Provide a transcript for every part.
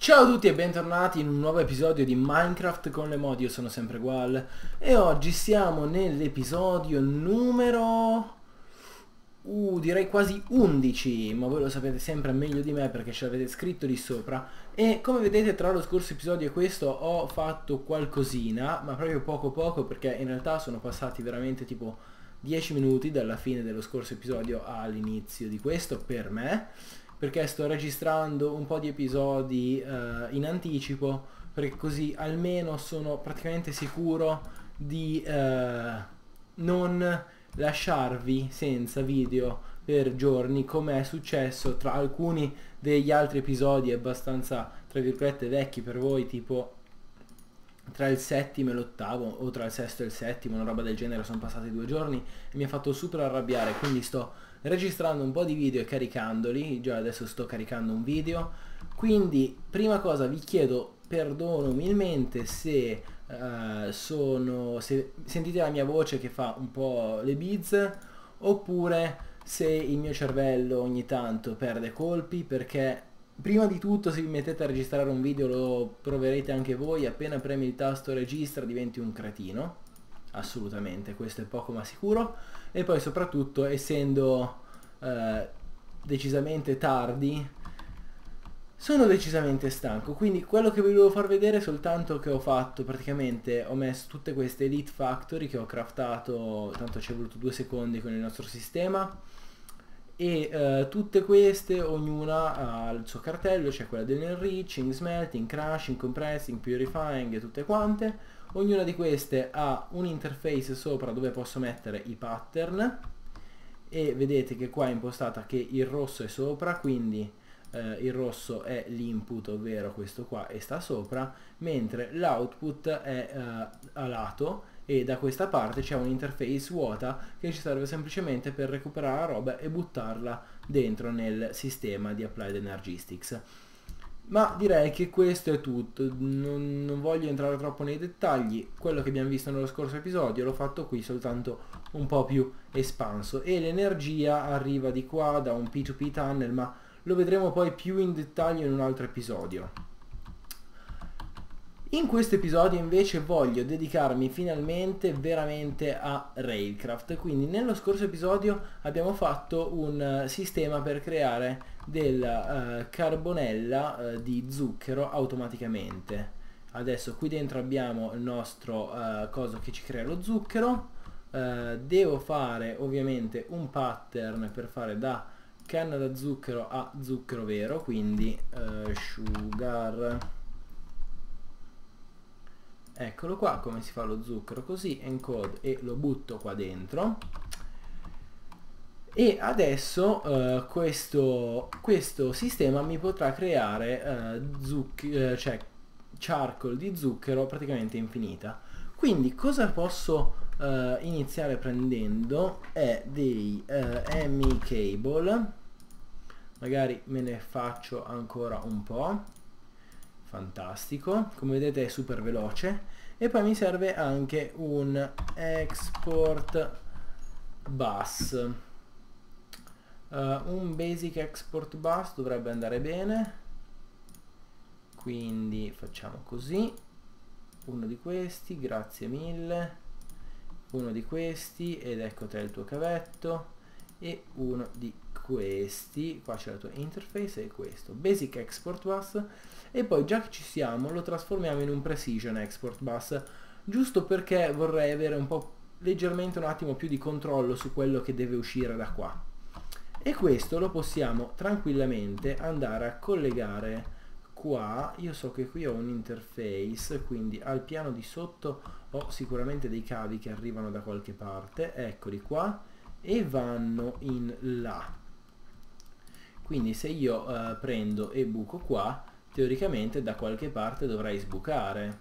Ciao a tutti e bentornati in un nuovo episodio di Minecraft con le mod. Io sono sempre Gual e oggi siamo nell'episodio numero... direi quasi 11, ma voi lo sapete sempre meglio di me perché ce l'avete scritto lì sopra. E come vedete tra lo scorso episodio e questo ho fatto qualcosina, ma proprio poco poco, perché in realtà sono passati veramente tipo 10 minuti dalla fine dello scorso episodio all'inizio di questo per me, perché sto registrando un po' di episodi in anticipo, perché così almeno sono praticamente sicuro di non lasciarvi senza video per giorni, come è successo tra alcuni degli altri episodi abbastanza tra virgolette vecchi per voi, tipo tra il settimo e l'ottavo o tra il sesto e il settimo, una roba del genere. Sono passati 2 giorni e mi ha fatto super arrabbiare, quindi sto registrando un po' di video e caricandoli. Già adesso sto caricando un video, quindi prima cosa vi chiedo perdono umilmente se se sentite la mia voce che fa un po' le biz, oppure se il mio cervello ogni tanto perde colpi, perché prima di tutto se vi mettete a registrare un video lo proverete anche voi: appena premi il tasto registra diventi un cretino, assolutamente, questo è poco ma sicuro. E poi soprattutto, essendo decisamente tardi, sono decisamente stanco, quindi quello che vi volevo far vedere è soltanto che ho fatto, praticamente ho messo tutte queste Elite Factory che ho craftato, tanto ci è voluto 2 secondi con il nostro sistema, e tutte queste ognuna ha il suo cartello. C'è quella dell'enriching, smelting, crushing, compressing, purifying e tutte quante. Ognuna di queste ha un interface sopra dove posso mettere i pattern, e vedete che qua è impostata che il rosso è sopra, quindi il rosso è l'input, ovvero questo qua, e sta sopra, mentre l'output è a lato, e da questa parte c'è un'interface vuota che ci serve semplicemente per recuperare la roba e buttarla dentro nel sistema di Applied Energistics. Ma direi che questo è tutto, non voglio entrare troppo nei dettagli. Quello che abbiamo visto nello scorso episodio l'ho fatto qui soltanto un po' più espanso, e l'energia arriva di qua da un P2P tunnel, ma lo vedremo poi più in dettaglio in un altro episodio. In questo episodio invece voglio dedicarmi finalmente veramente a Railcraft. Quindi nello scorso episodio abbiamo fatto un sistema per creare della carbonella di zucchero automaticamente. Adesso qui dentro abbiamo il nostro coso che ci crea lo zucchero. Devo fare ovviamente un pattern per fare da canna da zucchero a zucchero vero, quindi sugar, eccolo qua come si fa lo zucchero, così encode e lo butto qua dentro. E adesso questo sistema mi potrà creare cioè charcoal di zucchero praticamente infinita. Quindi cosa posso iniziare prendendo è dei ME cable, magari me ne faccio ancora un po'. Fantastico, come vedete è super veloce. E poi mi serve anche un export bus, un basic export bus dovrebbe andare bene, quindi facciamo così: uno di questi, grazie mille, uno di questi, ed ecco te il tuo cavetto, e uno di questi, qua c'è la tua interface, e questo basic export bus. E poi già che ci siamo lo trasformiamo in un precision export bus, giusto perché vorrei avere un po' leggermente un attimo più di controllo su quello che deve uscire da qua. E questo lo possiamo tranquillamente andare a collegare qua. Io so che qui ho un interface, quindi al piano di sotto ho sicuramente dei cavi che arrivano da qualche parte, eccoli qua, e vanno in là. Quindi se io prendo e buco qua, teoricamente da qualche parte dovrei sbucare.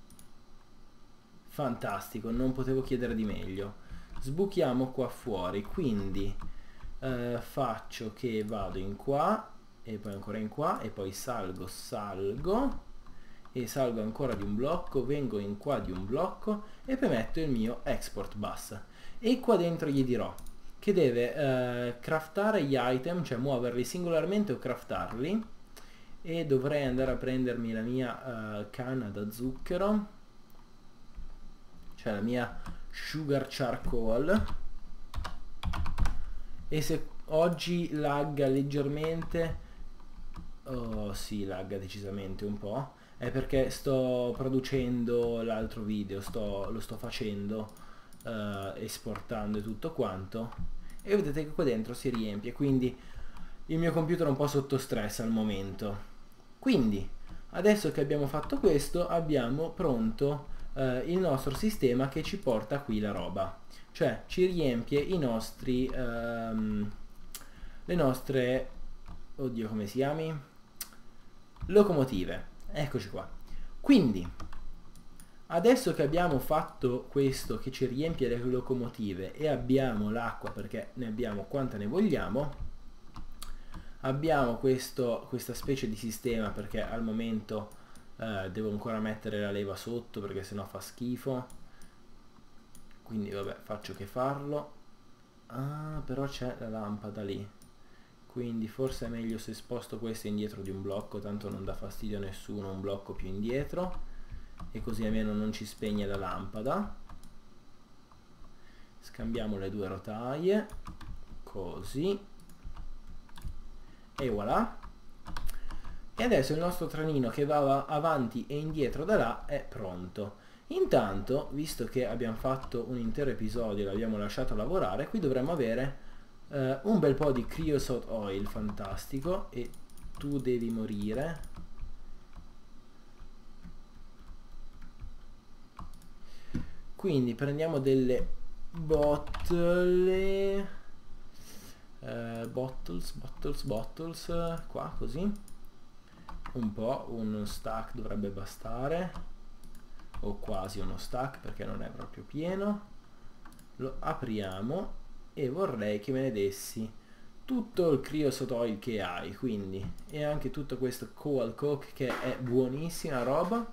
Fantastico, non potevo chiedere di meglio. Sbuchiamo qua fuori, quindi faccio che vado in qua e poi ancora in qua, e poi salgo e salgo ancora di un blocco, vengo in qua di un blocco e poi metto il mio export bus. E qua dentro gli dirò che deve craftare gli item, cioè muoverli singolarmente o craftarli, e dovrei andare a prendermi la mia canna da zucchero, cioè la mia sugar charcoal. E se oggi lagga leggermente, oh sì, lagga decisamente un po', è perché sto producendo l'altro video, lo sto facendo, esportando e tutto quanto, e vedete che qua dentro si riempie, quindi il mio computer è un po' sotto stress al momento. Quindi adesso che abbiamo fatto questo, abbiamo pronto il nostro sistema che ci porta qui la roba, cioè ci riempie i nostri le nostre, oddio come si chiami, locomotive. Eccoci qua. Quindi adesso che abbiamo fatto questo che ci riempie le locomotive e abbiamo l'acqua, perché ne abbiamo quanta ne vogliamo, abbiamo questa specie di sistema, perché al momento devo ancora mettere la leva sotto perché sennò fa schifo, quindi vabbè, faccio che farlo. Ah, però c'è la lampada lì, quindi forse è meglio se sposto questo indietro di un blocco, tanto non dà fastidio a nessuno un blocco più indietro, e così almeno non ci spegne la lampada. Scambiamo le due rotaie così e voilà. E adesso il nostro trenino che va avanti e indietro da là è pronto. Intanto, visto che abbiamo fatto un intero episodio e l'abbiamo lasciato lavorare, qui dovremmo avere un bel po' di creosote oil fantastico, e tu devi morire. Quindi prendiamo delle bottole, bottles, qua così, un po', uno stack dovrebbe bastare, o quasi uno stack perché non è proprio pieno. Lo apriamo e vorrei che me ne dessi tutto il creosote oil che hai, quindi, e anche tutto questo coal coke che è buonissima roba.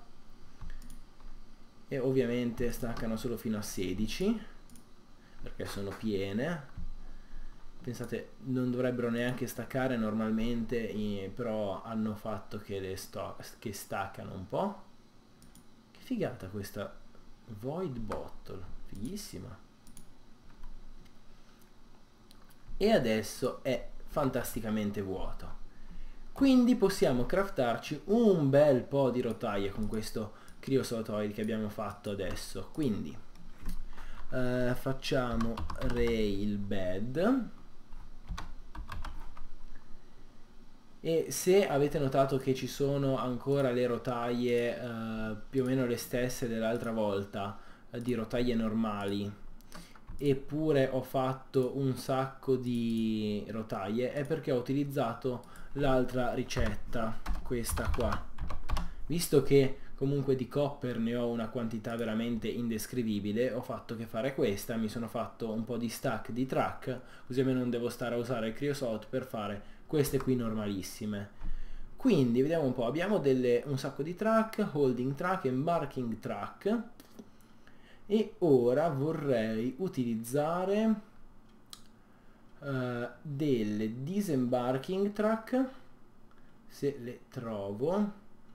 E ovviamente staccano solo fino a 16 perché sono piene. Pensate, non dovrebbero neanche staccare normalmente, però hanno fatto che che staccano un po'. Che figata questa void bottle, fighissima. E adesso è fantasticamente vuoto, quindi possiamo craftarci un bel po' di rotaie con questo creosote oil che abbiamo fatto adesso. Quindi facciamo rail bed, e se avete notato che ci sono ancora le rotaie più o meno le stesse dell'altra volta, di rotaie normali, eppure ho fatto un sacco di rotaie, è perché ho utilizzato l'altra ricetta, questa qua. Visto che comunque di copper ne ho una quantità veramente indescrivibile, ho fatto che fare questa, mi sono fatto un po' di stack di track, così almeno non devo stare a usare il creosote per fare queste qui normalissime. Quindi vediamo un po', abbiamo un sacco di track, holding track, embarking track, e ora vorrei utilizzare delle disembarking track, se le trovo,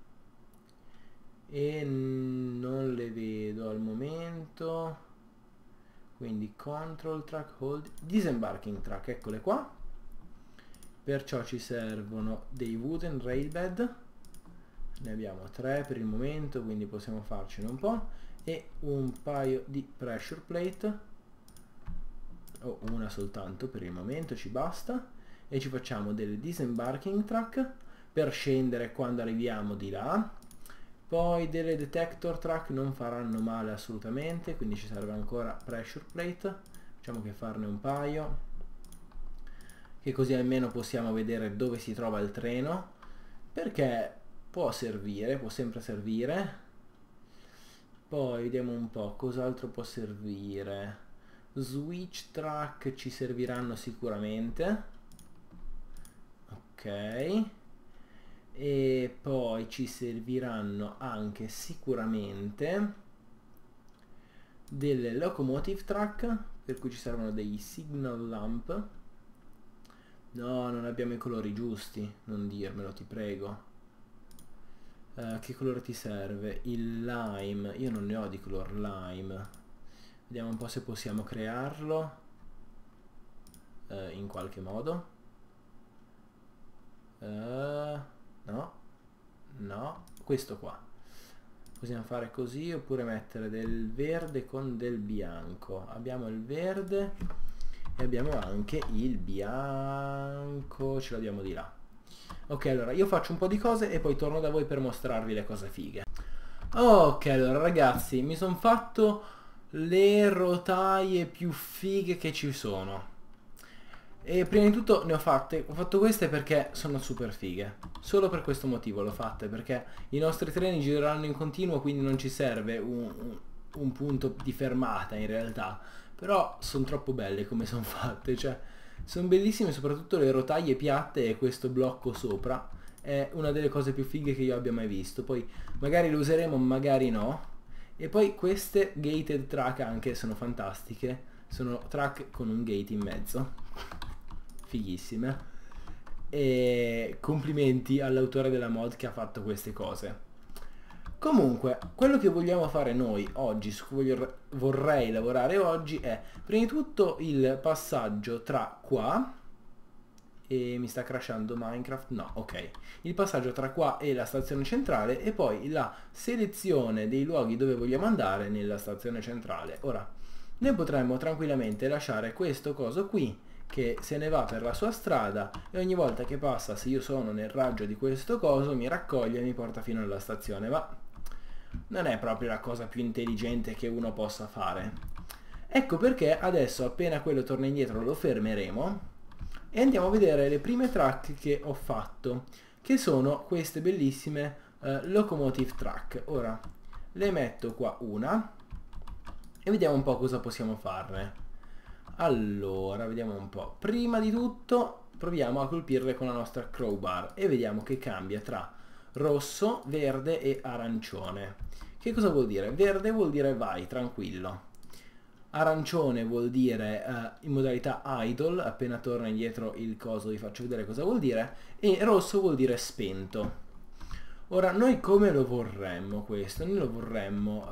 e non le vedo al momento. Quindi control track, hold, disembarking track, eccole qua. Perciò ci servono dei wooden railbed, ne abbiamo 3 per il momento, quindi possiamo farcene un po', e un paio di pressure plate, o una soltanto per il momento ci basta, e ci facciamo delle disembarking track per scendere quando arriviamo di là. Poi delle detector track non faranno male assolutamente, quindi ci serve ancora pressure plate, facciamo che farne un paio, che così almeno possiamo vedere dove si trova il treno, perché può servire, può sempre servire. Poi vediamo un po' cos'altro può servire. Switch track ci serviranno sicuramente, ok, e poi ci serviranno anche sicuramente delle locomotive track, per cui ci servono dei signal lamp. No, non abbiamo i colori giusti, non dirmelo, ti prego. Che colore ti serve? Il lime. Io non ne ho di color lime. Vediamo un po' se possiamo crearlo in qualche modo. No, no, questo qua. Possiamo fare così oppure mettere del verde con del bianco. Abbiamo il verde e abbiamo anche il bianco, ce l'abbiamo di là. Ok, allora io faccio un po' di cose e poi torno da voi per mostrarvi le cose fighe. Ok, allora ragazzi, mi sono fatto le rotaie più fighe che ci sono. E prima di tutto ho fatto queste perché sono super fighe. Solo per questo motivo l'ho fatte, perché i nostri treni gireranno in continuo, quindi non ci serve un punto di fermata in realtà. Però sono troppo belle come sono fatte, cioè sono bellissime, soprattutto le rotaie piatte e questo blocco sopra. È una delle cose più fighe che io abbia mai visto. Poi magari le useremo, magari no. E poi queste gated track anche sono fantastiche. Sono track con un gate in mezzo. Fighissime. E complimenti all'autore della mod che ha fatto queste cose. Comunque, quello che vogliamo fare noi oggi, su cui vorrei lavorare oggi, è prima di tutto il passaggio tra qua e mi sta crashando Minecraft, no, ok, il passaggio tra qua e la stazione centrale e poi la selezione dei luoghi dove vogliamo andare nella stazione centrale. Ora, noi potremmo tranquillamente lasciare questo coso qui che se ne va per la sua strada e ogni volta che passa, se io sono nel raggio di questo coso, mi raccoglie e mi porta fino alla stazione, ma non è proprio la cosa più intelligente che uno possa fare. Ecco perché adesso appena quello torna indietro lo fermeremo e andiamo a vedere le prime track che ho fatto, che sono queste bellissime locomotive track. Ora le metto qua una e vediamo un po' cosa possiamo farne. Allora, vediamo un po'. Prima di tutto proviamo a colpirle con la nostra crowbar e vediamo che cambia tra rosso, verde e arancione. Che cosa vuol dire? Verde vuol dire vai, tranquillo. Arancione vuol dire in modalità idle, appena torna indietro il coso vi faccio vedere cosa vuol dire, e rosso vuol dire spento. Ora, noi come lo vorremmo questo? Noi lo vorremmo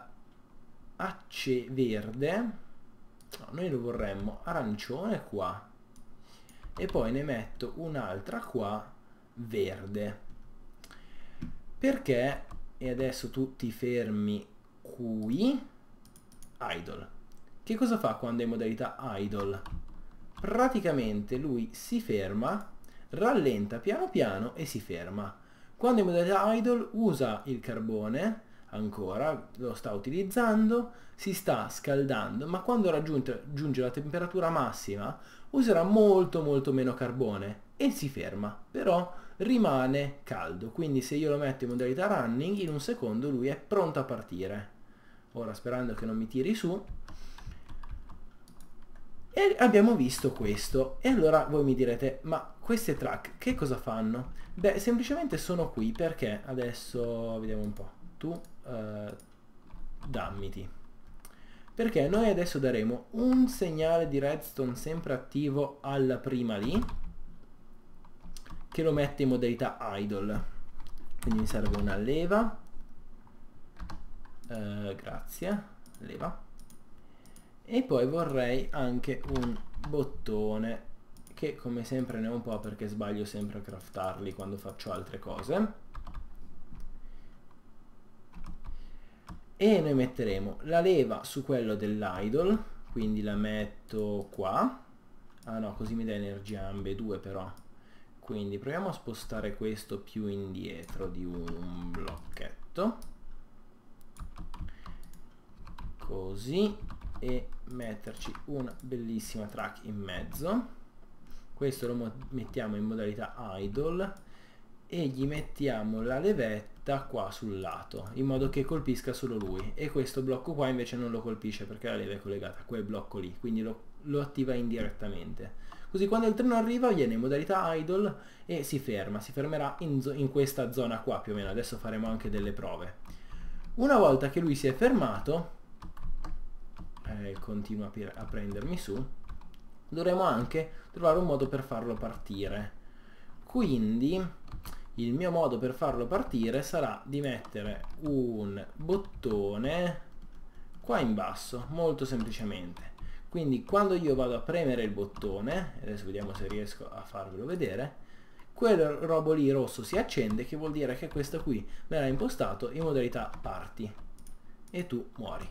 verde, no, noi lo vorremmo arancione qua, e poi ne metto un'altra qua verde. Perché, e adesso tu ti fermi qui, idle. Che cosa fa quando è in modalità idle? Praticamente lui si ferma, rallenta piano piano e si ferma. Quando è in modalità idle usa il carbone, ancora lo sta utilizzando, si sta scaldando, ma quando raggiunge la temperatura massima userà molto meno carbone e si ferma, però rimane caldo. Quindi se io lo metto in modalità running, in un secondo lui è pronto a partire. Ora, sperando che non mi tiri su. E abbiamo visto questo. E allora voi mi direte, ma queste track che cosa fanno? Beh, semplicemente sono qui perché adesso vediamo un po'. Tu dammiti. Perché noi adesso daremo un segnale di redstone sempre attivo alla prima lì, che lo mette in modalità idle. Quindi mi serve una leva. Grazie, leva. E poi vorrei anche un bottone, che come sempre ne ho un po' perché sbaglio sempre a craftarli quando faccio altre cose. E noi metteremo la leva su quello dell'idle, quindi la metto qua. Ah no, così mi dà energia ambedue però. Quindi proviamo a spostare questo più indietro di un blocchetto. Così. E metterci una bellissima track in mezzo. Questo lo mettiamo in modalità idle e gli mettiamo la levetta qua sul lato in modo che colpisca solo lui, e questo blocco qua invece non lo colpisce perché la leva è collegata a quel blocco lì, quindi lo attiva indirettamente. Così quando il treno arriva viene in modalità idle e si fermerà in questa zona qua più o meno. Adesso faremo anche delle prove. Una volta che lui si è fermato, continua a prendermi su, dovremo anche trovare un modo per farlo partire. Quindi il mio modo per farlo partire sarà di mettere un bottone qua in basso, molto semplicemente. Quindi quando io vado a premere il bottone, adesso vediamo se riesco a farvelo vedere, quel robo lì rosso si accende, che vuol dire che questo qui verrà impostato in modalità party e tu muori.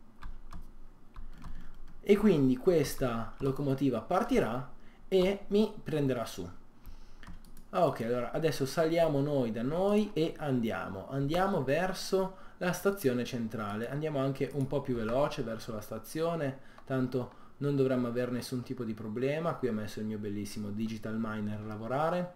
E quindi questa locomotiva partirà e mi prenderà su. Ok, allora adesso saliamo noi da noi e andiamo verso la stazione centrale. Andiamo anche un po' più veloce verso la stazione, tanto non dovremmo avere nessun tipo di problema. Qui ho messo il mio bellissimo Digital Miner a lavorare.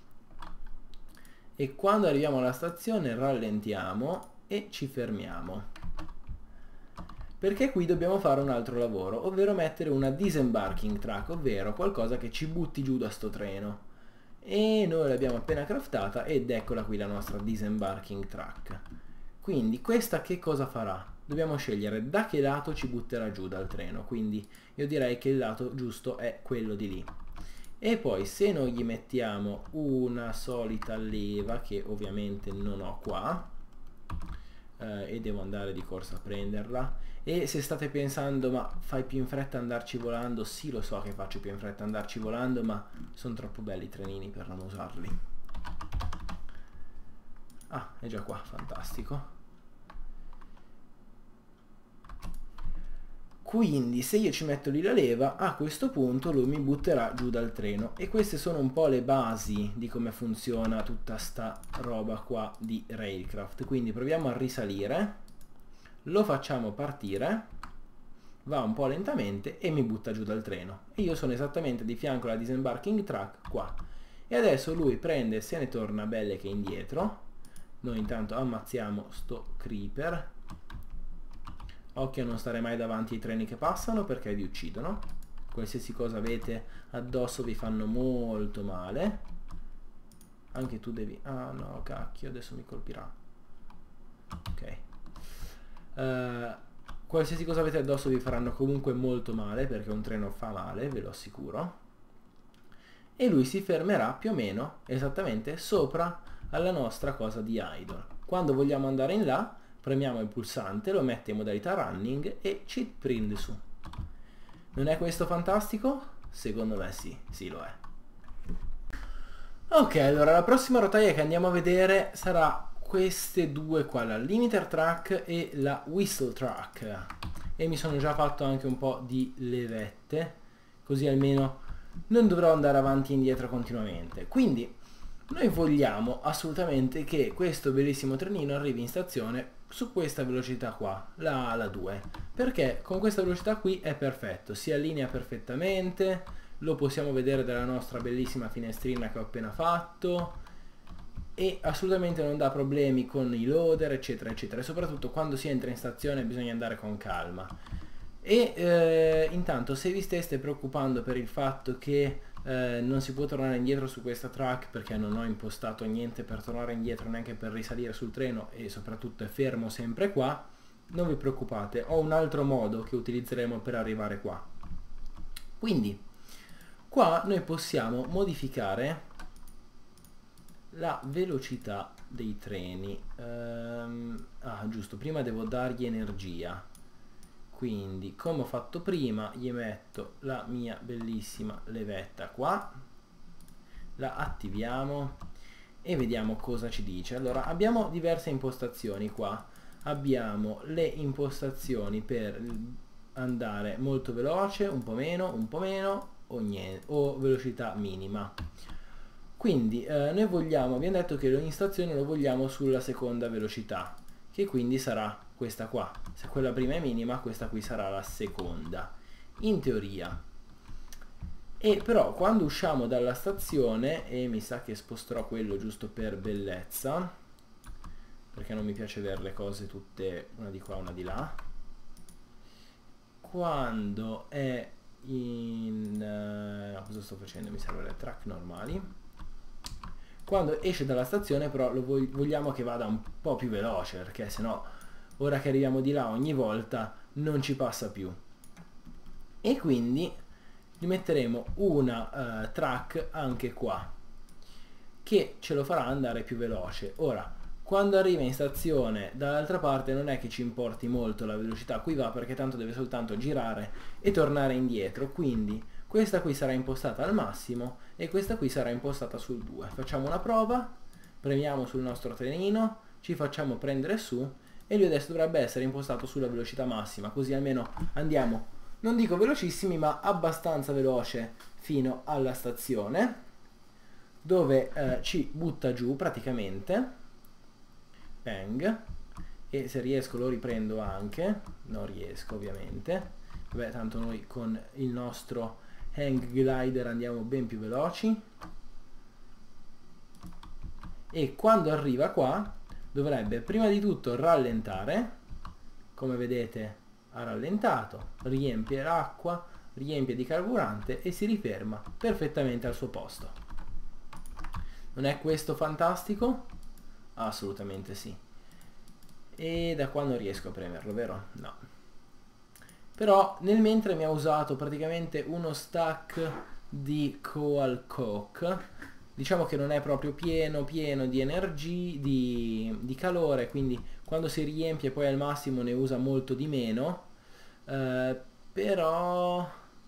E quando arriviamo alla stazione rallentiamo e ci fermiamo, perché qui dobbiamo fare un altro lavoro, ovvero mettere una disembarking track, ovvero qualcosa che ci butti giù da sto treno. E noi l'abbiamo appena craftata ed eccola qui la nostra disembarking track. Quindi questa che cosa farà? Dobbiamo scegliere da che lato ci butterà giù dal treno, quindi io direi che il lato giusto è quello di lì. E poi se noi gli mettiamo una solita leva, che ovviamente non ho qua, e devo andare di corsa a prenderla, e se state pensando ma fai più in fretta andarci volando, sì lo so che faccio più in fretta andarci volando, ma sono troppo belli i trenini per non usarli. Ah, è già qua, fantastico. Quindi se io ci metto lì la leva, a questo punto lui mi butterà giù dal treno. E queste sono un po' le basi di come funziona tutta sta roba qua di Railcraft. Quindi proviamo a risalire, lo facciamo partire, va un po' lentamente e mi butta giù dal treno. E io sono esattamente di fianco alla disembarking track qua. E adesso lui prende e se ne torna belle che indietro. Noi intanto ammazziamo sto creeper. Occhio a non stare mai davanti ai treni che passano perché vi uccidono. Qualsiasi cosa avete addosso vi fanno molto male. Anche tu devi... Ah no, cacchio, adesso mi colpirà. Ok. Qualsiasi cosa avete addosso vi faranno comunque molto male perché un treno fa male, ve lo assicuro. E lui si fermerà più o meno esattamente sopra alla nostra cosa di idle. Quando vogliamo andare in là, premiamo il pulsante, lo mette in modalità running e ci prende su. Non è questo fantastico? Secondo me sì, sì lo è. Ok, allora la prossima rotaia che andiamo a vedere sarà queste due qua, la limiter track e la whistle track. E mi sono già fatto anche un po' di levette, così almeno non dovrò andare avanti e indietro continuamente. Quindi noi vogliamo assolutamente che questo bellissimo trenino arrivi in stazione su questa velocità qua, la 2, perché con questa velocità qui è perfetto, si allinea perfettamente, lo possiamo vedere dalla nostra bellissima finestrina che ho appena fatto e assolutamente non dà problemi con i loader eccetera eccetera, e soprattutto quando si entra in stazione bisogna andare con calma. E intanto se vi steste preoccupando per il fatto che non si può tornare indietro su questa track perché non ho impostato niente per tornare indietro, neanche per risalire sul treno, e soprattutto è fermo sempre qua, non vi preoccupate, ho un altro modo che utilizzeremo per arrivare qua. Quindi qua noi possiamo modificare la velocità dei treni. Giusto, prima devo dargli energia. Quindi come ho fatto prima gli metto la mia bellissima levetta qua, la attiviamo e vediamo cosa ci dice. Allora abbiamo diverse impostazioni qua, abbiamo le impostazioni per andare molto veloce, un po' meno o niente, o velocità minima. Quindi noi vogliamo, abbiamo detto che in stazione lo vogliamo sulla seconda velocità, che quindi sarà questa qua. Se quella prima è minima, questa qui sarà la seconda, in teoria. E però quando usciamo dalla stazione, e mi sa che sposterò quello giusto per bellezza, perché non mi piace avere le cose tutte una di qua una di là, quando è in... cosa sto facendo? Mi servono le track normali. Quando esce dalla stazione però lo vogliamo che vada un po' più veloce, perché sennò ora che arriviamo di là ogni volta non ci passa più. E quindi gli metteremo una track anche qua, che ce lo farà andare più veloce. Ora, quando arriva in stazione dall'altra parte non è che ci importi molto la velocità a cui va, perché tanto deve soltanto girare e tornare indietro, quindi questa qui sarà impostata al massimo e questa qui sarà impostata sul 2. Facciamo una prova, premiamo sul nostro trenino, ci facciamo prendere su e lui adesso dovrebbe essere impostato sulla velocità massima, così almeno andiamo, non dico velocissimi, ma abbastanza veloce fino alla stazione, dove ci butta giù praticamente. Bang. E se riesco lo riprendo anche. Non riesco ovviamente. Vabbè, tanto noi con il nostro hang glider andiamo ben più veloci. E quando arriva qua dovrebbe prima di tutto rallentare. Come vedete ha rallentato, riempie l'acqua, riempie di carburante e si riferma perfettamente al suo posto. Non è questo fantastico? Assolutamente sì. E da qua non riesco a premerlo, vero? No. Però nel mentre mi ha usato praticamente uno stack di Coal Coke. Diciamo che non è proprio pieno di energia, di calore, quindi quando si riempie poi al massimo ne usa molto di meno. Però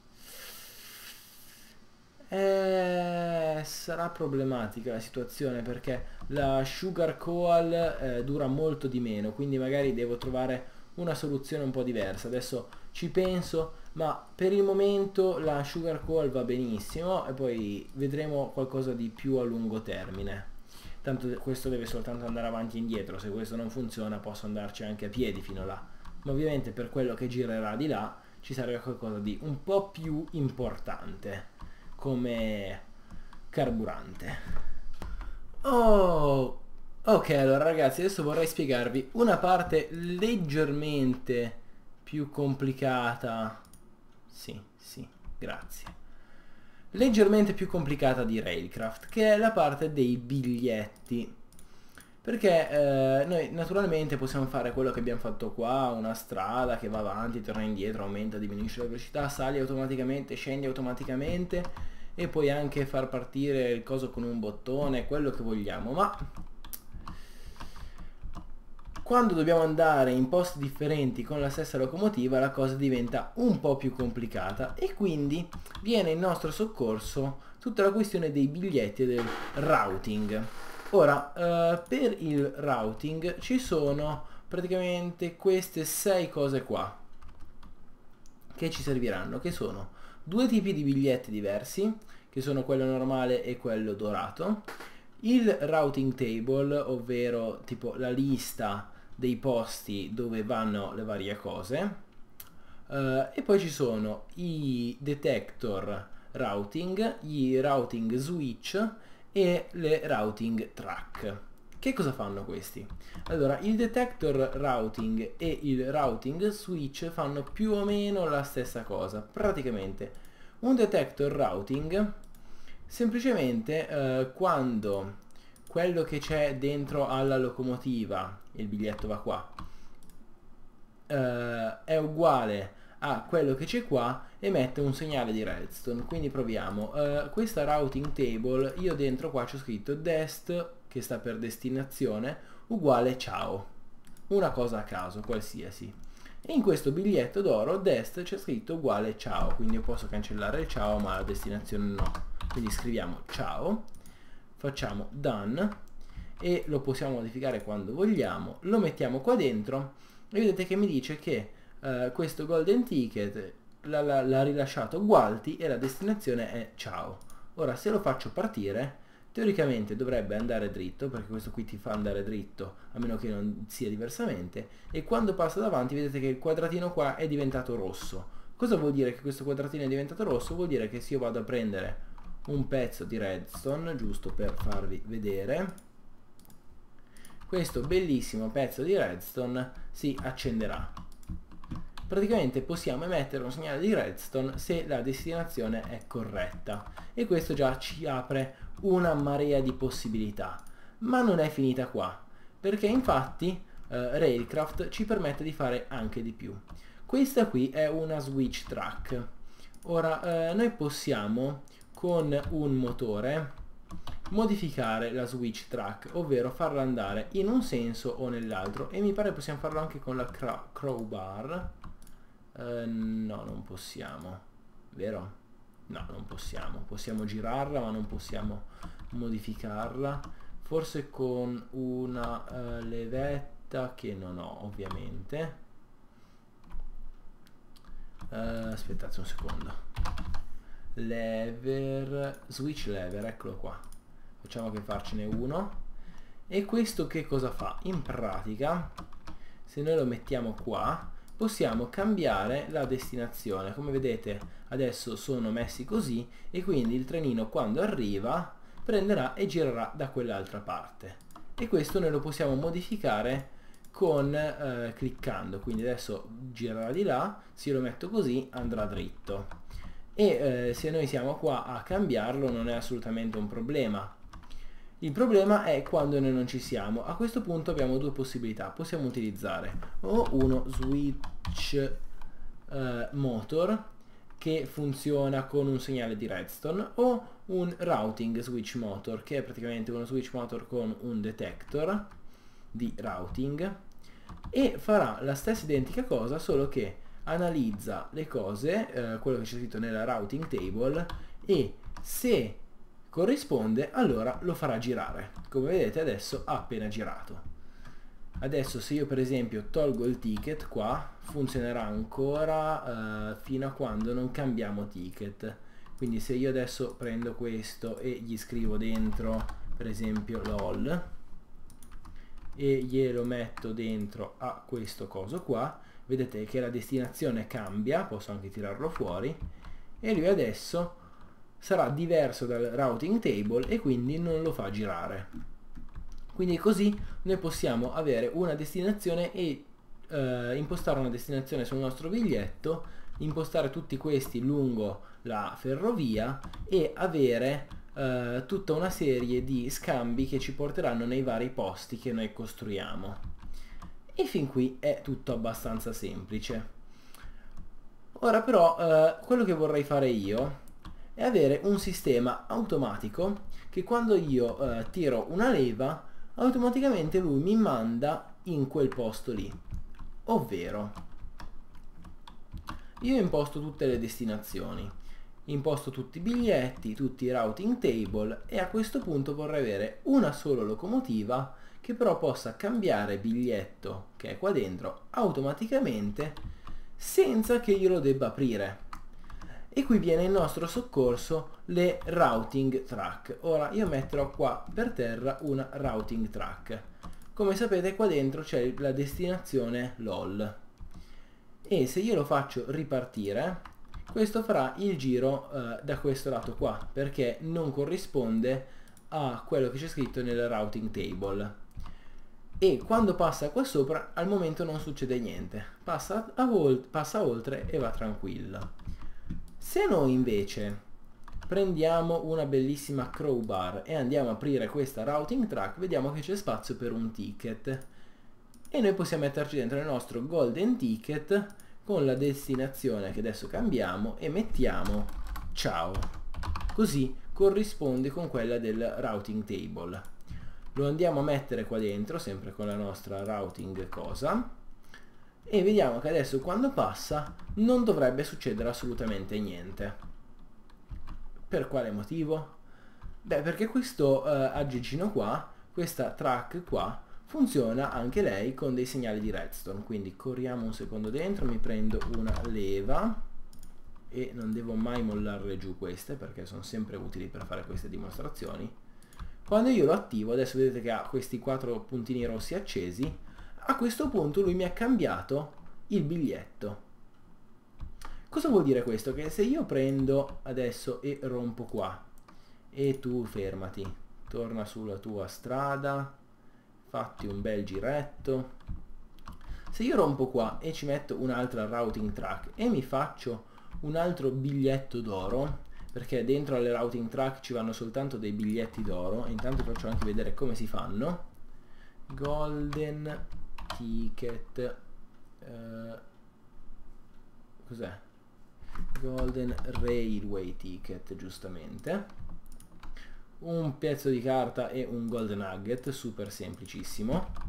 sarà problematica la situazione, perché la sugar coal dura molto di meno, quindi magari devo trovare una soluzione un po' diversa. Adesso ci penso, ma per il momento la sugar coal va benissimo e poi vedremo qualcosa di più a lungo termine. Tanto questo deve soltanto andare avanti e indietro, se questo non funziona posso andarci anche a piedi fino là, ma ovviamente per quello che girerà di là ci serve qualcosa di un po' più importante come carburante. Oh, ok, allora ragazzi, adesso vorrei spiegarvi una parte leggermente più complicata. Sì, grazie. Leggermente più complicata di Railcraft, che è la parte dei biglietti. Perché noi naturalmente possiamo fare quello che abbiamo fatto qua, una strada che va avanti, torna indietro, aumenta, diminuisce la velocità, sali automaticamente, scendi automaticamente e puoi anche far partire il coso con un bottone, quello che vogliamo, ma quando dobbiamo andare in posti differenti con la stessa locomotiva la cosa diventa un po' più complicata e quindi viene in nostro soccorso tutta la questione dei biglietti e del routing. Ora, per il routing ci sono praticamente queste 6 cose qua che ci serviranno, che sono due tipi di biglietti diversi, che sono quello normale e quello dorato, il routing table, ovvero tipo la lista dei posti dove vanno le varie cose, e poi ci sono i detector routing, i routing switch e le routing track. Che cosa fanno questi? Allora, il detector routing e il routing switch fanno più o meno la stessa cosa. Praticamente un detector routing semplicemente quando quello che c'è dentro alla locomotiva, il biglietto va qua, è uguale a quello che c'è qua, emette un segnale di redstone. Quindi proviamo questa routing table, io dentro qua c'ho scritto dest, che sta per destinazione, uguale ciao, una cosa a caso qualsiasi, e in questo biglietto d'oro dest c'è scritto uguale ciao, quindi io posso cancellare il ciao ma la destinazione no, quindi scriviamo ciao, facciamo done e lo possiamo modificare quando vogliamo, lo mettiamo qua dentro e vedete che mi dice che questo golden ticket l'ha rilasciato Gualti e la destinazione è ciao. Ora se lo faccio partire teoricamente dovrebbe andare dritto, perché questo qui ti fa andare dritto a meno che non sia diversamente, e quando passa davanti vedete che il quadratino qua è diventato rosso. Cosa vuol dire che questo quadratino è diventato rosso? Vuol dire che se io vado a prendere un pezzo di redstone, giusto per farvi vedere, questo bellissimo pezzo di redstone si accenderà. Praticamente possiamo emettere un segnale di redstone se la destinazione è corretta, e questo già ci apre una marea di possibilità. Ma non è finita qua, perché infatti Railcraft ci permette di fare anche di più. Questa qui è una switch track. Ora noi possiamo con un motore modificare la switch track, ovvero farla andare in un senso o nell'altro, e mi pare possiamo farlo anche con la crowbar. No, non possiamo, vero? No, non possiamo. Possiamo girarla ma non possiamo modificarla. Forse con una levetta che non ho ovviamente. Aspettate un secondo. Lever, switch lever, eccolo qua. Facciamo che farcene uno. E questo che cosa fa? In pratica, se noi lo mettiamo qua, possiamo cambiare la destinazione. Come vedete adesso sono messi così, e quindi il trenino quando arriva prenderà e girerà da quell'altra parte, e questo noi lo possiamo modificare con cliccando. Quindi adesso girerà di là, se io lo metto così andrà dritto, e se noi siamo qua a cambiarlo non è assolutamente un problema. Il problema è quando noi non ci siamo. A questo punto abbiamo due possibilità: possiamo utilizzare o uno switch motor che funziona con un segnale di redstone, o un routing switch motor, che è praticamente uno switch motor con un detector di routing, e farà la stessa identica cosa, solo che analizza le cose, quello che c'è scritto nella routing table, e se corrisponde allora lo farà girare. Come vedete adesso ha appena girato. Adesso se io per esempio tolgo il ticket qua, funzionerà ancora fino a quando non cambiamo ticket. Quindi se io adesso prendo questo e gli scrivo dentro per esempio LOL e glielo metto dentro a questo coso qua, vedete che la destinazione cambia, posso anche tirarlo fuori, e lui adesso sarà diverso dal routing table e quindi non lo fa girare. Quindi così noi possiamo avere una destinazione e impostare una destinazione sul nostro biglietto, impostare tutti questi lungo la ferrovia e avere tutta una serie di scambi che ci porteranno nei vari posti che noi costruiamo. E fin qui è tutto abbastanza semplice. Ora però quello che vorrei fare io è avere un sistema automatico che quando io tiro una leva automaticamente lui mi manda in quel posto lì, ovvero io imposto tutte le destinazioni, imposto tutti i biglietti, tutti i routing table, e a questo punto vorrei avere una sola locomotiva che però possa cambiare biglietto che è qua dentro automaticamente senza che io lo debba aprire. E qui viene in nostro soccorso le routing track. Ora io metterò qua per terra una routing track. Come sapete qua dentro c'è la destinazione LOL, e se io lo faccio ripartire questo farà il giro da questo lato qua, perché non corrisponde a quello che c'è scritto nel routing table, e quando passa qua sopra al momento non succede niente, passa oltre e va tranquillo. Se noi invece prendiamo una bellissima crowbar e andiamo a aprire questa routing track, vediamo che c'è spazio per un ticket, e noi possiamo metterci dentro il nostro golden ticket con la destinazione che adesso cambiamo e mettiamo ciao, così corrisponde con quella del routing table. Lo andiamo a mettere qua dentro sempre con la nostra routing cosa, e vediamo che adesso quando passa non dovrebbe succedere assolutamente niente. Per quale motivo? Beh, perché questo aggreggino qua, questa track qua, funziona anche lei con dei segnali di redstone. Quindi corriamo un secondo dentro, mi prendo una leva, e non devo mai mollarle giù queste perché sono sempre utili per fare queste dimostrazioni. Quando io lo attivo, adesso vedete che ha questi 4 puntini rossi accesi, a questo punto lui mi ha cambiato il biglietto. Cosa vuol dire questo? Che se io prendo adesso e rompo qua, e tu fermati, torna sulla tua strada, fatti un bel giretto, se io rompo qua e ci metto un'altra routing track e mi faccio un altro biglietto d'oro, perché dentro alle routing track ci vanno soltanto dei biglietti d'oro, e intanto vi faccio anche vedere come si fanno. Golden ticket, cos'è? Golden railway ticket, giustamente. un pezzo di carta e un gold nugget, super semplicissimo.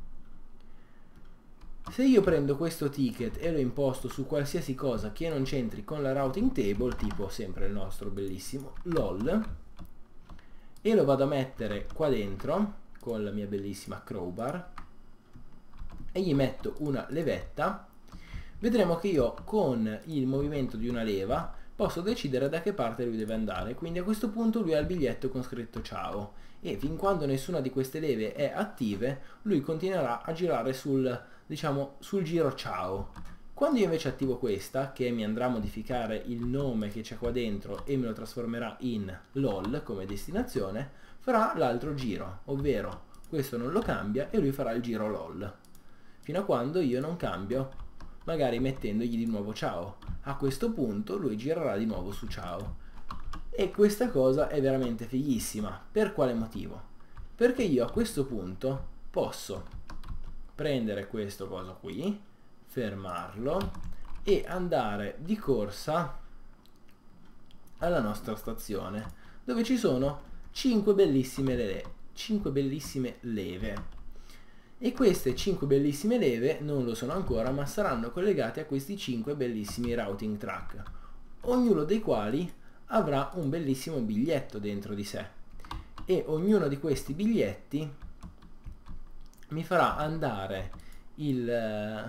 Se io prendo questo ticket e lo imposto su qualsiasi cosa che non c'entri con la routing table, tipo sempre il nostro bellissimo LOL, e lo vado a mettere qua dentro con la mia bellissima crowbar e gli metto una levetta, vedremo che io con il movimento di una leva posso decidere da che parte lui deve andare. Quindi a questo punto lui ha il biglietto con scritto ciao e fin quando nessuna di queste leve è attive lui continuerà a girare sul, diciamo, sul giro ciao. Quando io invece attivo questa, che mi andrà a modificare il nome che c'è qua dentro e me lo trasformerà in LOL come destinazione, farà l'altro giro, ovvero questo non lo cambia e lui farà il giro LOL, fino a quando io non cambio, magari mettendogli di nuovo ciao. A questo punto lui girerà di nuovo su ciao. E questa cosa è veramente fighissima. Per quale motivo? Perché io a questo punto posso prendere questo coso qui, fermarlo e andare di corsa alla nostra stazione, dove ci sono 5 bellissime leve. E queste 5 bellissime leve non lo sono ancora, ma saranno collegate a questi 5 bellissimi routing track, ognuno dei quali avrà un bellissimo biglietto dentro di sé, e ognuno di questi biglietti mi farà andare il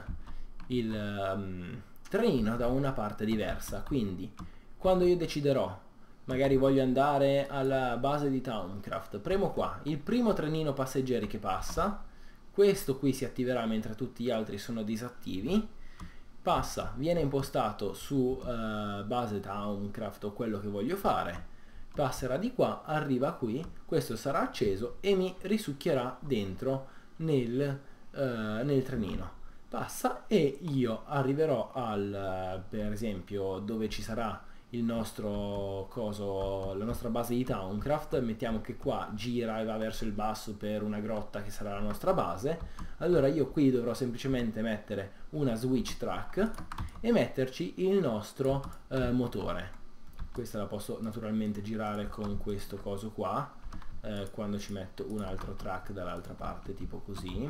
treno da una parte diversa. Quindi quando io deciderò, magari voglio andare alla base di Towncraft, premo qua, il primo trenino passeggeri che passa, questo qui si attiverà mentre tutti gli altri sono disattivi, passa, viene impostato su base Towncraft o quello che voglio fare, passerà di qua, arriva qui, questo sarà acceso e mi risucchierà dentro nel trenino. Passa e io arriverò al, per esempio, dove ci sarà il nostro coso, la nostra base di Towncraft. Mettiamo che qua gira e va verso il basso per una grotta che sarà la nostra base. Allora io qui dovrò semplicemente mettere una switch track e metterci il nostro motore. Questa la posso naturalmente girare con questo coso qua, quando ci metto un altro track dall'altra parte, tipo così.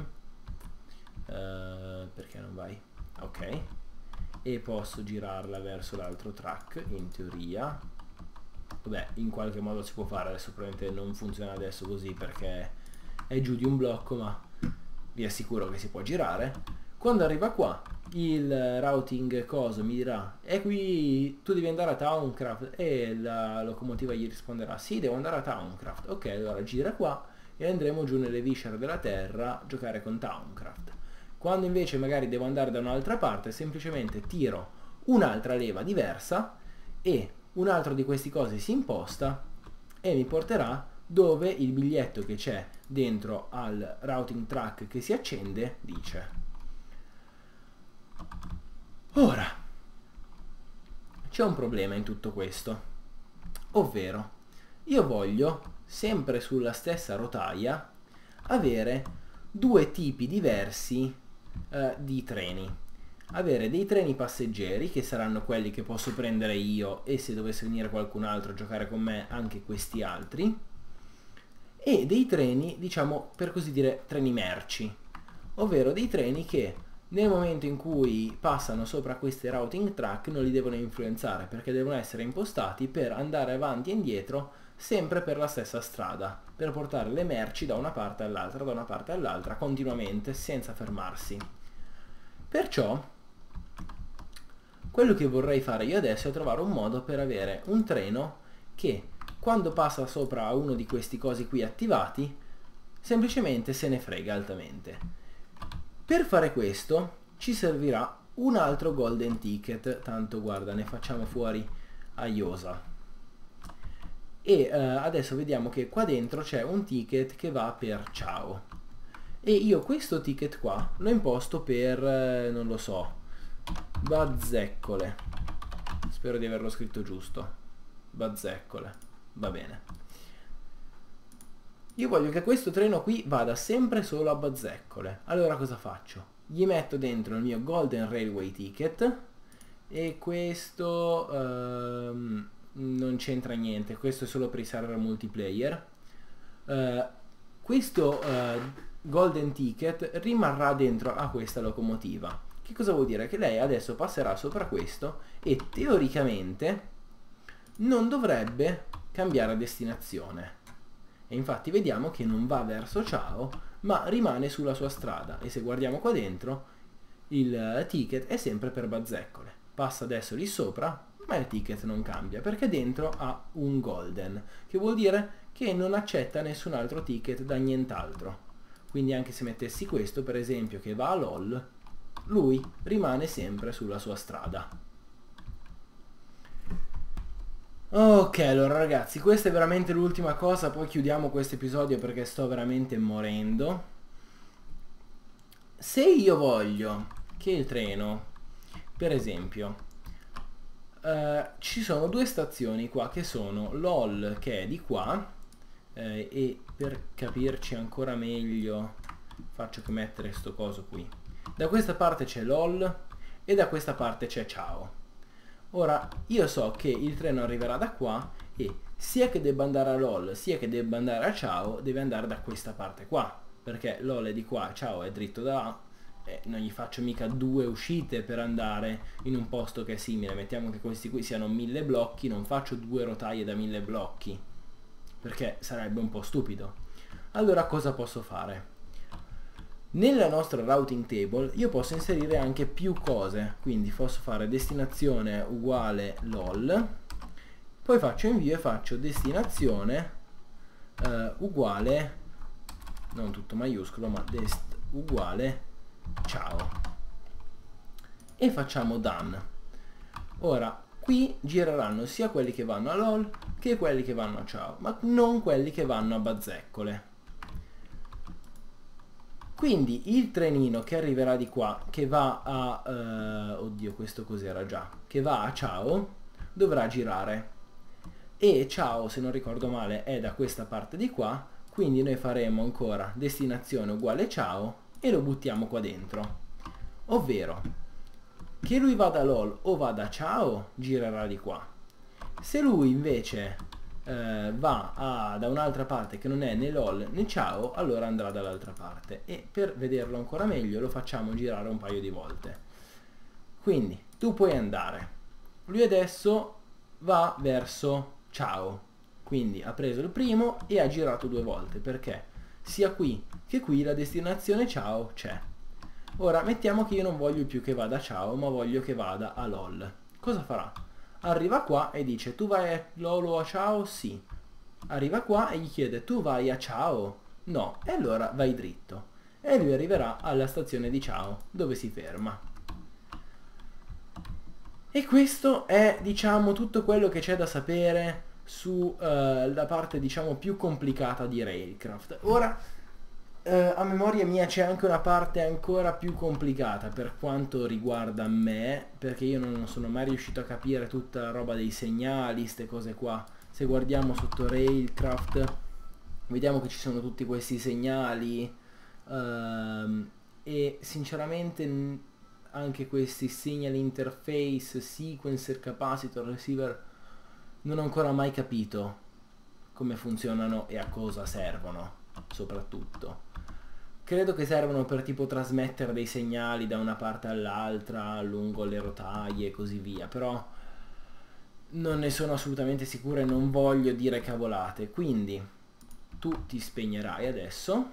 Perché non vai? Ok. E posso girarla verso l'altro track, in teoria. Vabbè, in qualche modo si può fare, adesso probabilmente non funziona adesso così perché è giù di un blocco, ma vi assicuro che si può girare. Quando arriva qua il routing coso mi dirà e qui tu devi andare a Towncraft, e la locomotiva gli risponderà sì, devo andare a Towncraft. Ok, allora gira qua e andremo giù nelle viscere della terra a giocare con Towncraft. Quando invece magari devo andare da un'altra parte, semplicemente tiro un'altra leva diversa e un altro di questi cosi si imposta e mi porterà dove il biglietto che c'è dentro al routing track che si accende dice. Ora, c'è un problema in tutto questo, ovvero io voglio, sempre sulla stessa rotaia, avere due tipi diversi di treni. Avere dei treni passeggeri, che saranno quelli che posso prendere io e se dovesse venire qualcun altro a giocare con me anche questi altri, e dei treni, diciamo per così dire, treni merci, ovvero dei treni che nel momento in cui passano sopra questi routing track non li devono influenzare, perché devono essere impostati per andare avanti e indietro sempre per la stessa strada, per portare le merci da una parte all'altra, continuamente, senza fermarsi. Perciò, quello che vorrei fare io adesso è trovare un modo per avere un treno che, quando passa sopra uno di questi cosi qui attivati, semplicemente se ne frega altamente. Per fare questo ci servirà un altro golden ticket, tanto guarda, ne facciamo fuori a iosa. E adesso vediamo che qua dentro c'è un ticket che va per ciao. E io questo ticket qua l'ho imposto per, non lo so, bazzeccole. Spero di averlo scritto giusto. Bazzeccole, va bene. Io voglio che questo treno qui vada sempre solo a bazzeccole. Allora cosa faccio? Gli metto dentro il mio Golden Railway Ticket e questo non c'entra niente, questo è solo per i server multiplayer. Questo golden ticket rimarrà dentro a questa locomotiva. Che cosa vuol dire? Che lei adesso passerà sopra questo e teoricamente non dovrebbe cambiare destinazione. E infatti vediamo che non va verso Ciao, ma rimane sulla sua strada. E se guardiamo qua dentro, il ticket è sempre per Bazzeccole. Passa adesso lì sopra, ma il ticket non cambia, perché dentro ha un golden, che vuol dire che non accetta nessun altro ticket da nient'altro. Quindi anche se mettessi questo, per esempio, che va a LOL, lui rimane sempre sulla sua strada. Ok, allora ragazzi, questa è veramente l'ultima cosa, poi chiudiamo questo episodio perché sto veramente morendo. Se io voglio che il treno, per esempio, ci sono due stazioni qua che sono LOL, che è di qua, e per capirci ancora meglio faccio che mettere sto coso qui. Da questa parte c'è LOL e da questa parte c'è Ciao. Ora io so che il treno arriverà da qua e sia che debba andare a LOL sia che debba andare a Ciao deve andare da questa parte qua, perché LOL è di qua, Ciao è dritto da là. Non gli faccio mica due uscite per andare in un posto che è simile. Mettiamo che questi qui siano 1000 blocchi, non faccio due rotaie da 1000 blocchi, perché sarebbe un po' stupido. Allora cosa posso fare? Nella nostra routing table io posso inserire anche più cose, quindi posso fare destinazione uguale LOL, poi faccio invio e faccio destinazione uguale, non tutto maiuscolo, ma dest uguale Ciao, e facciamo done. Ora qui gireranno sia quelli che vanno a LOL che quelli che vanno a Ciao, ma non quelli che vanno a Bazzeccole. Quindi il trenino che arriverà di qua, che va a oddio, questo cos'era già, che va a Ciao, dovrà girare, e Ciao, se non ricordo male, è da questa parte di qua, quindi noi faremo ancora destinazione uguale Ciao e lo buttiamo qua dentro. Ovvero, che lui vada a LOL o vada a Ciao, girerà di qua. Se lui invece va da un'altra parte che non è né LOL né Ciao, allora andrà dall'altra parte. E per vederlo ancora meglio lo facciamo girare un paio di volte. Quindi tu puoi andare. Lui adesso va verso Ciao. Quindi ha preso il primo e ha girato due volte, perché sia qui che qui la destinazione Ciao c'è. Ora mettiamo che io non voglio più che vada a Ciao, ma voglio che vada a LOL. Cosa farà? Arriva qua e dice: tu vai a LOL o a Ciao? Sì. Arriva qua e gli chiede: tu vai a Ciao? No. E allora vai dritto. E lui arriverà alla stazione di Ciao, dove si ferma. E questo è, diciamo, tutto quello che c'è da sapere su la parte, diciamo, più complicata di Railcraft. Ora, a memoria mia c'è anche una parte ancora più complicata per quanto riguarda me, perché io non sono mai riuscito a capire tutta la roba dei segnali, ste cose qua. Se guardiamo sotto Railcraft vediamo che ci sono tutti questi segnali, e sinceramente anche questi signal interface, sequencer, capacitor, receiver, non ho ancora mai capito come funzionano e a cosa servono, soprattutto. Credo che servono per tipo trasmettere dei segnali da una parte all'altra lungo le rotaie e così via, però non ne sono assolutamente sicuro e non voglio dire cavolate. Quindi tu ti spegnerai adesso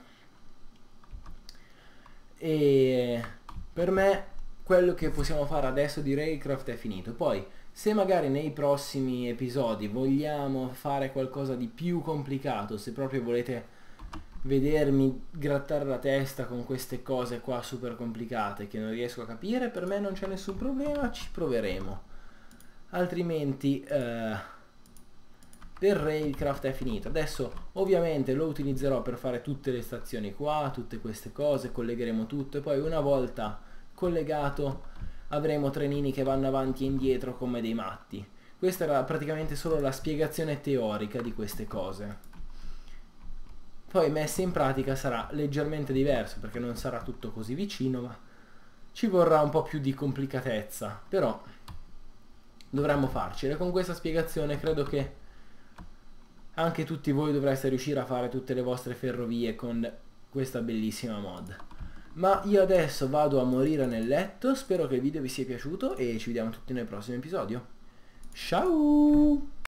e per me quello che possiamo fare adesso di Railcraft è finito. Poi se magari nei prossimi episodi vogliamo fare qualcosa di più complicato, se proprio volete vedermi grattare la testa con queste cose qua super complicate che non riesco a capire, per me non c'è nessun problema, ci proveremo. Altrimenti del Railcraft è finito. Adesso ovviamente lo utilizzerò per fare tutte le stazioni qua, tutte queste cose, collegheremo tutto e poi una volta collegato avremo trenini che vanno avanti e indietro come dei matti. Questa era praticamente solo la spiegazione teorica di queste cose. Poi messa in pratica sarà leggermente diverso, perché non sarà tutto così vicino, ma ci vorrà un po' più di complicatezza. Però dovremmo farcela. Con questa spiegazione credo che anche tutti voi dovreste riuscire a fare tutte le vostre ferrovie con questa bellissima mod. Ma io adesso vado a morire nel letto, spero che il video vi sia piaciuto e ci vediamo tutti nel prossimo episodio. Ciao!